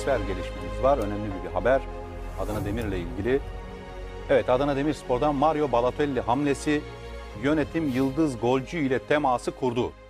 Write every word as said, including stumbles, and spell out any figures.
transfer gelişmemiz var. Önemli bir haber Adana Demir'le ilgili. Evet, Adana Demirspor'dan Mario Balotelli hamlesi, yönetim yıldız golcü ile teması kurdu.